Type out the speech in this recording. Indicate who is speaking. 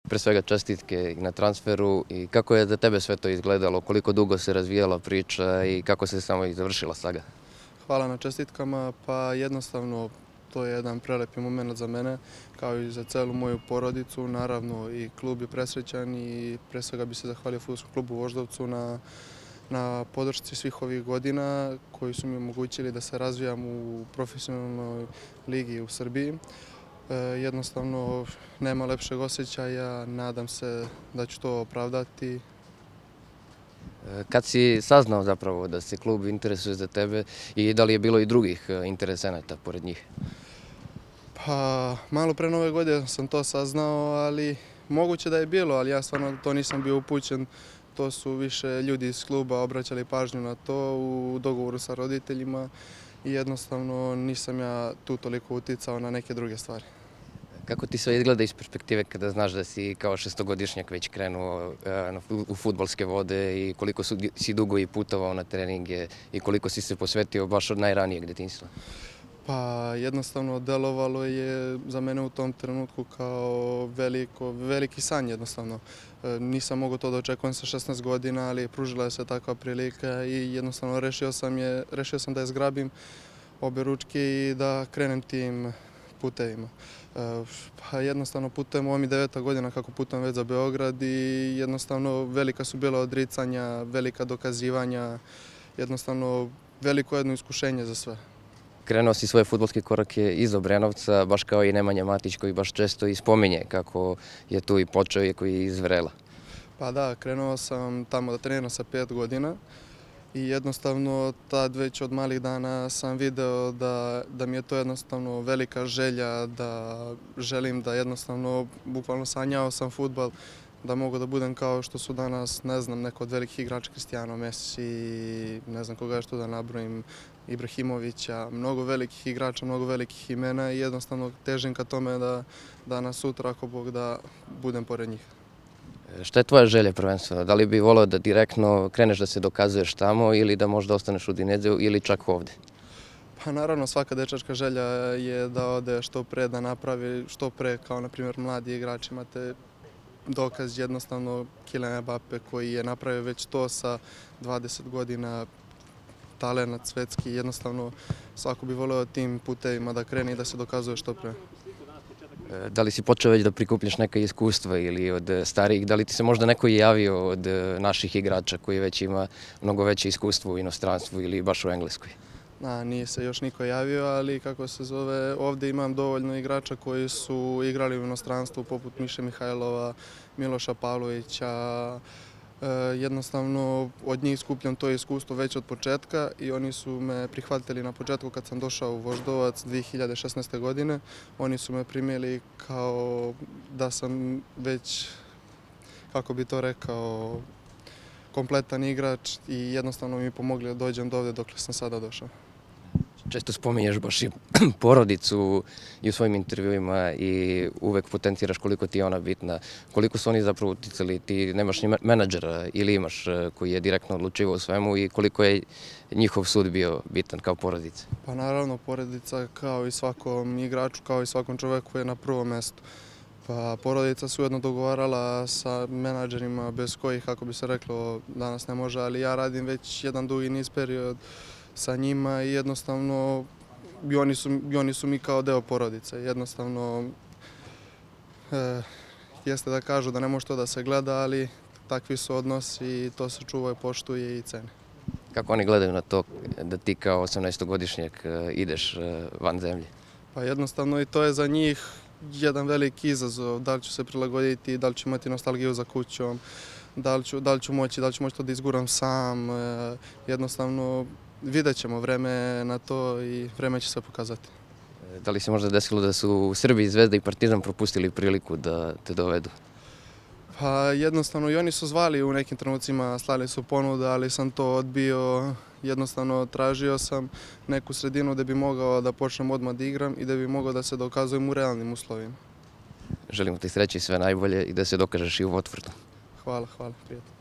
Speaker 1: Pre svega čestitke na transferu i kako je za tebe sve to izgledalo, koliko dugo se razvijala priča i kako se samo i završila saga?
Speaker 2: Hvala na čestitkama, pa jednostavno to je jedan prelepi moment za mene, kao i za celu moju porodicu. Naravno i klub je presrećan i pre svega bi se zahvalio Fudbalskom klubu u Voždovcu na podršci svih ovih godina koji su mi omogućili da se razvijam u profesionalnoj ligi u Srbiji. Jednostavno nema lepšeg osjećaja, nadam se da ću to opravdati.
Speaker 1: Kad si saznao zapravo da se klub interesuje za tebe i da li je bilo i drugih interesenata pored njih?
Speaker 2: Pa, malo pre Nove godine sam to saznao, ali moguće da je bilo, ali ja stvarno to nisam bio upućen. To su više ljudi iz kluba obraćali pažnju na to u dogovoru sa roditeljima i jednostavno nisam ja tu toliko uticao na neke druge stvari.
Speaker 1: Kako ti sve izgleda iz perspektive kada znaš da si kao šestogodišnjak već krenuo u fudbalske vode i koliko si dugo i putovao na treninge i koliko si se posvetio baš od najranijeg detinjstva?
Speaker 2: Pa jednostavno delovalo je za mene u tom trenutku kao veliki san jednostavno. Nisam mogao to da očekujem sa 16 godina, ali pružila je se takva prilika i jednostavno rešio sam da je zgrabim obe ručke i da krenem tim putevima. Pa jednostavno putujem, ovo mi 9. godina kako putujem već za Beograd i jednostavno velika su bila odricanja, velika dokazivanja, jednostavno veliko jedno iskušenje za sve.
Speaker 1: Krenuo si svoje fudbalske korake iz Obrenovca, baš kao i Nemanja Matić koji baš često i spominje kako je tu i počeo i koji je iz Vrela.
Speaker 2: Pa da, krenuo sam tamo da treniram sa 5 godina i jednostavno tad već od malih dana sam video da mi je to jednostavno velika želja, da želim da jednostavno, bukvalno sanjao sam fudbal, da mogu da budem kao što su danas, ne znam, neko od velikih igrača, Cristiano, Messi, ne znam koga još tu da nabrojim, Ibrahimovića, mnogo velikih igrača, mnogo velikih imena i jednostavno težim ka tome da danas sutra, ako Bog da, budem pored njih.
Speaker 1: Šta je tvoja želja prvenstveno? Da li bi voleo da direktno kreneš da se dokazuješ tamo ili da možda ostaneš u Dineziju ili čak ovde?
Speaker 2: Pa naravno svaka dečačka želja je da ode što pre, da napravi što pre, kao na primjer mladi igrači. Imate dokaz jednostavno Kylian Mbappe koji je napravio već to sa 20 godina, talenat svetski, jednostavno svako bi voleo tim putevima da krene i da se dokazuje što pre.
Speaker 1: Da li si počeo već da prikupljaš neka iskustva ili od starijih, da li ti se možda neko javio od naših igrača koji već ima mnogo veće iskustvo u inostranstvu ili baš u Engleskoj?
Speaker 2: Nije se još niko javio, ali kako se zove, ovde imam dovoljno igrača koji su igrali u inostranstvu poput Miše Mihajlova, Miloša Pavlovića. Jednostavno od njih skupljam to iskustvo već od početka i oni su me prihvatili na početku kad sam došao u Voždovac 2016. godine. Oni su me primili kao da sam već, kako bi to rekao, kompletan igrač i jednostavno mi pomogli da dođem do ovde dokle sam sada došao.
Speaker 1: Često spominješ baš i porodicu i u svojim intervjuima i uvek potenciraš koliko ti je ona bitna. Koliko su oni zapravo uticali? Ti nemaš ni menadžera ili imaš koji je direktno odlučivao o svemu i koliko je njihov sud bio bitan kao porodica?
Speaker 2: Pa naravno, porodica kao i svakom igraču, kao i svakom čoveku je na prvom mestu. Pa porodica su ujedno dogovarala sa menadžerima bez kojih, kako bi se reklo, danas ne može, ali ja radim već jedan dugi niz period sa njima i jednostavno i oni su mi kao deo porodice. Jednostavno jeste da kažu da ne može to da se gleda, ali takvi su odnosi i to se čuva, poštuje i ceni.
Speaker 1: Kako oni gledaju na to da ti kao 18-godišnjak ideš van zemlje?
Speaker 2: Pa jednostavno i to je za njih jedan veliki izazov, da li ću se prilagoditi, da li ću imati nostalgiju za kućom, da li ću moći to da izguram sam, jednostavno vidjet ćemo vreme na to i vreme će se pokazati.
Speaker 1: Da li se možda desilo da su u Srbiji Zvezda i Partizan propustili priliku da te dovedu?
Speaker 2: Pa jednostavno i oni su zvali u nekim trenucima, slali su ponude, ali sam to odbio. Jednostavno tražio sam neku sredinu gde bi mogao da počnem odmah da igram i da bi mogao da se dokazujem u realnim uslovima.
Speaker 1: Želimo ti sreće i sve najbolje i da se dokažeš i u Watfordu.
Speaker 2: Hvala, prijatno.